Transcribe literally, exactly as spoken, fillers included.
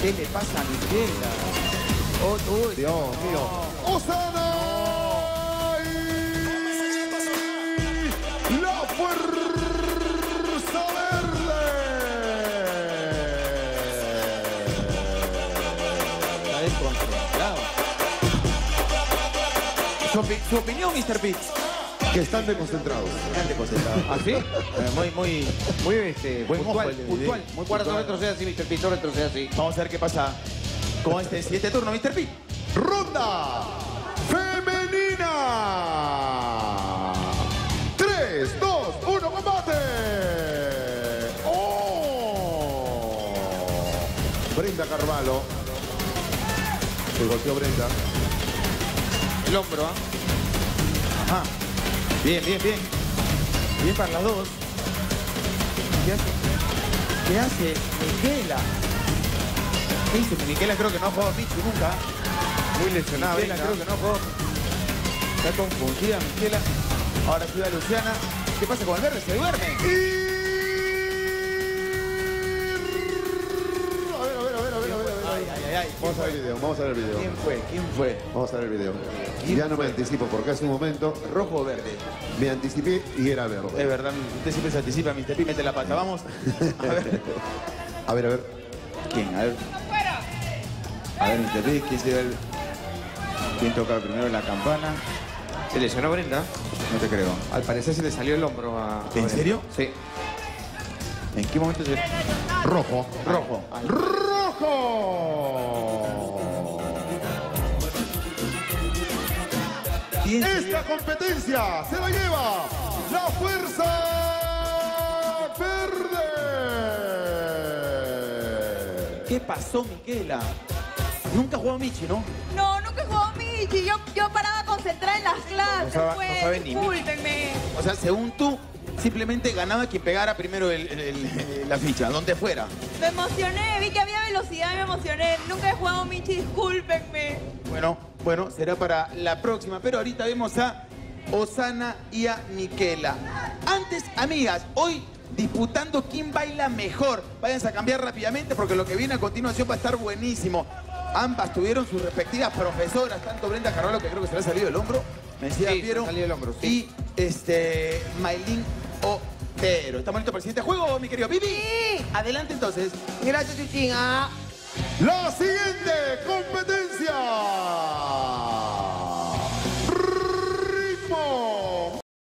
¿Qué le pasa a Miquela? Oh, oh, Dios mío. no. ¡Osana! Y la Fuerza Verde. Está descontrolado. Su, opi su opinión, mister Pitts. Que están desconcentrados. Están desconcentrados. ¿Ah, sí? Eh, muy, muy, muy este, Buen puntual, ojo el de puntual. Vidal. Muy Guarda, no puntual. retroceda así, mister Pitts, no retroceda así. Vamos a ver qué pasa con este siguiente turno, mister Pitts. Ronda femenina. tres, dos, uno, combate. ¡Oh! Brenda Carvalho. Se golpeó Brenda. El hombro, ¿ah? Ajá. Bien, bien, bien. Bien para las dos. ¿Qué hace? ¿Qué hace Miquela? ¿Qué dice? Miquela creo que no ha jugado Michi nunca. Muy lesionada, Miquela Brenda. creo que no jugó. Está confundida Miquela. Ahora ayuda a Luciana. ¿Qué pasa con el verde? ¿Se duerme? Y... A ver, a ver, a ver, a ver, a ver, a ver. Ay, ay, ay, ay. Vamos a ver el video, vamos a ver el video. ¿Quién fue? ¿Quién fue? Vamos a ver el video. ¿Quién Ya no me fue? anticipo porque hace un momento ¿Rojo o verde? me anticipé y era Es verde. verdad, usted siempre se anticipa, mister P, mete la pata. Vamos. A ver. A ver, a ver. ¿Quién? A ver. A ver, mister P, ¿quién se ve el... ¿Quién toca primero la campana? Se lesionó Brenda. No te creo. Al parecer se le salió el hombro a... a ¿En Brenda. serio? Sí. ¿En qué momento se...? Rojo. Rojo. ¡Rojo! ¿Quién se Esta competencia se la lleva la Fuerza Verde. ¿Qué pasó, Miquela? Nunca jugó Michi, ¿no? No, nunca jugó Michi. Yo, yo paraba concentrada en las clases, No sabe- pues. no sabe ni Discúlpenme. O sea, según tú, simplemente ganaba quien pegara primero el- el- el- la ficha, donde fuera. Me emocioné, vi que había velocidad y me emocioné. Nunca he jugado Michi, discúlpenme. Bueno, bueno, será para la próxima. Pero ahorita vemos a Osana y a Miquela. Antes, amigas, hoy disputando quién baila mejor. Váyanse a cambiar rápidamente porque lo que viene a continuación va a estar buenísimo. Ambas tuvieron sus respectivas profesoras, tanto Brenda Carvalho, que creo que se le ha salido el hombro, me decía Sí, Piero, se le ha salido el hombro, sí. y este, Maylin Otero. ¿Estamos listos para el siguiente juego, mi querido Pipi? Sí. Adelante entonces. Gracias, Chuchín. Ah. La siguiente competencia